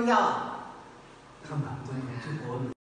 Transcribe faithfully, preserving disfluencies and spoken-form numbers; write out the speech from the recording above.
nhau à? Không ạ, tôi nói chúc cô